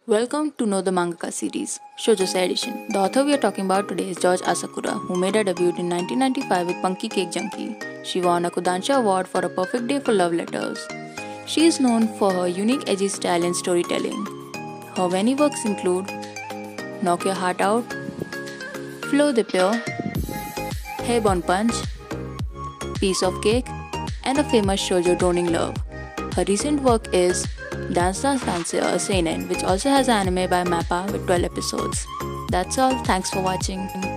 Welcome to Know the Mangaka series, Shoujosei edition. The author we are talking about today is George Asakura, who made her debut in 1995 with Punky Cake Junkie. She won a Kodansha Award for A Perfect Day for Love Letters. She is known for her unique edgy style in storytelling. Her many works include Knock Your Heart Out, Flow the Pure, Hairborn Punch, Piece of Cake, and a famous shoujo Droning Love. Her recent work is Dance Dance Dance, a seinen, which also has an anime by Mappa with 12 episodes. That's all. Thanks for watching.